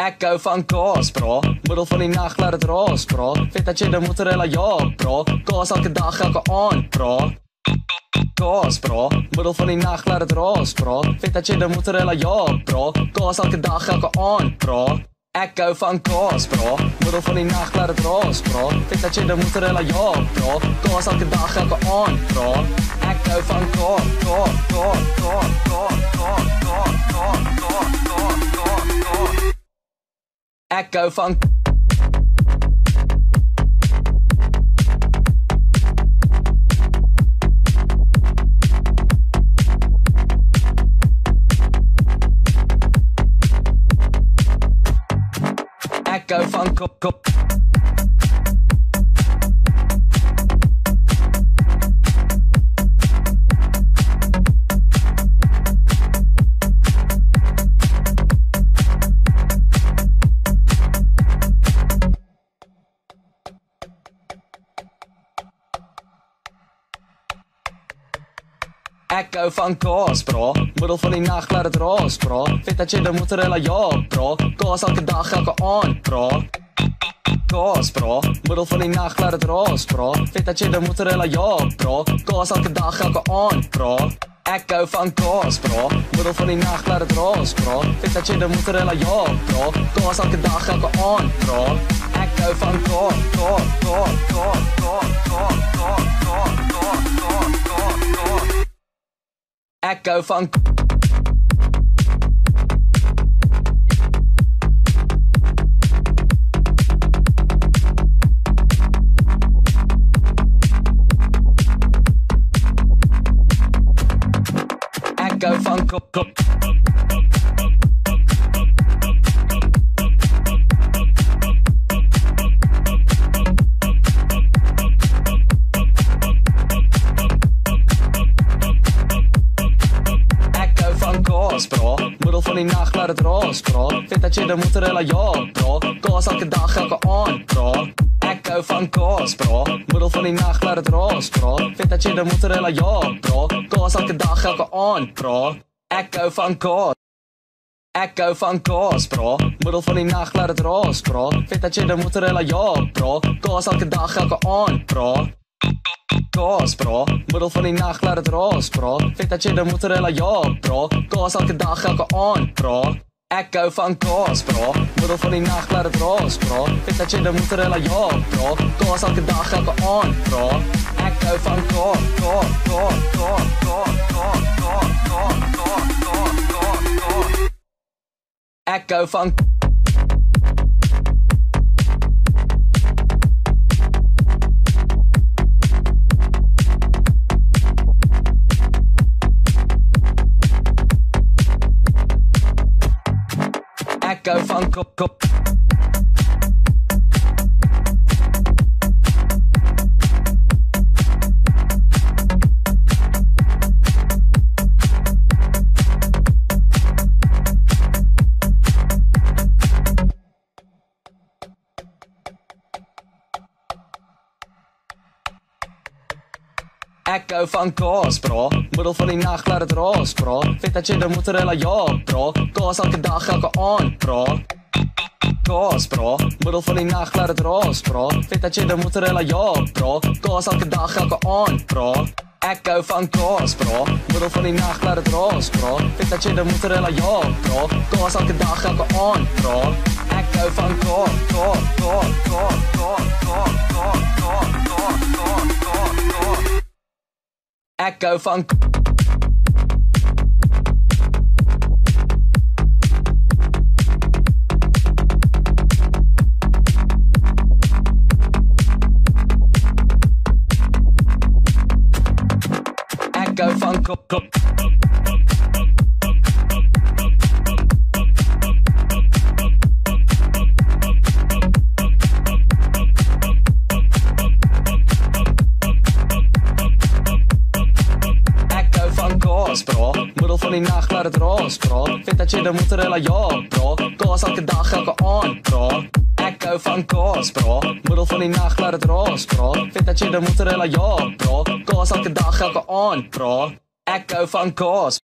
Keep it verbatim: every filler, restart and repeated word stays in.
Ek hou van kaas, bra. Middel van die nag laat dit raas, bra. Vet dat jy die mozzarella, ja, bra. Kaas elke dag, elke aand, bra. Kaas, bra. Middel van die nag laat dit raas, bra. Vet dat jy die mozzarella, ja, bra. Kaas elke dag, elke aand, bra. Ek hou van kaas, bra. Middel van die nag laat dit raas, bra. Vet dat jy die mozzarella, ja, bra. Kaas elke dag, elke aand, bra. Ek hou van kaas, kaas, kaas, kaas, kaas, kaas, kaas, kaas, kaas, kaas, kaas, kaas. Ek hou van Ek hou van kop kop Ek hou van kaas, bra. Middel van die nag laat dit raas, bra. Vet dat jy die mozzarella, ja, bra. Kaas elke dag, elke aand, bra. Kaas, bra. Middel van die nag laat dit raas, bra. Vet dat jy die mozzarella, ja, bra. Kaas elke dag, elke aand, bra. Ek hou van kaas, bra. Middel van die nag laat dit raas, bra. Vet dat jy die mozzarella, ja, bra. Kaas elke dag, elke aand, bra. Ek hou van kaas, kaas, kaas, kaas, kaas, kaas, kaas, kaas, kaas, kaas, kaas, kaas. Ek hou van Ek hou van kop kop bra. Middel van die nag laat dit raas, bra. Vet dat jy die mozzarella, ja, bra. Kaas elke dag, elke aand, bra. Ek hou van kaas, bra. Middel van die nag laat dit raas, bra. Vet dat jy die mozzarella, ja, bra. Kaas elke dag, elke aand, bra. Ek hou van kaas. Ek hou van kaas, bra. Middel van die nag laat dit raas, bra. Vet dat jy die mozzarella, ja, bra. Kaas elke dag, elke aand, bra. Kaas, bra. Middel van die nag laat dit raas, bra. Vet dat jy die mozzarella, ja, bra. Kaas elke dag, elke aand, bra. Ek hou van kaas, bra. Middel van die nag laat dit raas, bra. Vet dat jy die mozzarella, ja, bra. Kaas elke dag, elke aand, bra. Ek hou van kaas, kaas, kaas, kaas, kaas, kaas, kaas, kaas, kaas, kaas, kaas, kaas. Ek hou van Ek hou van kop kop Ek hou van kaas, bra. Middel van die nag laat dit raas, bra. Vet dat jy die mozzarella, ja, bra. Kaas elke dag, elke aand, bra. Kaas, bra. Middel van die nag laat dit raas, bra. Vet dat jy die mozzarella, ja, bra. Kaas elke dag, elke aand, bra. Ek hou van kaas, bra. Middel van die nag laat dit raas, bra. Vet dat jy die mozzarella, ja, bra. Kaas elke dag, elke aand, bra. Ek hou van kaas, kaas, kaas, kaas, kaas, kaas, kaas, kaas, kaas, kaas, kaas, kaas. Ek hou van Ek hou van kop kop bra. Middel van die nag laat dit raas, bra. Vet dat jy die mozzarella, ja, bra. Kaas elke dag, elke aand, bra. Ek hou van kaas, bra. Middel van die nag laat dit raas, bra. Vet dat jy die mozzarella, ja, bra. Kaas elke dag, elke aand, bra. Ek hou van kaas.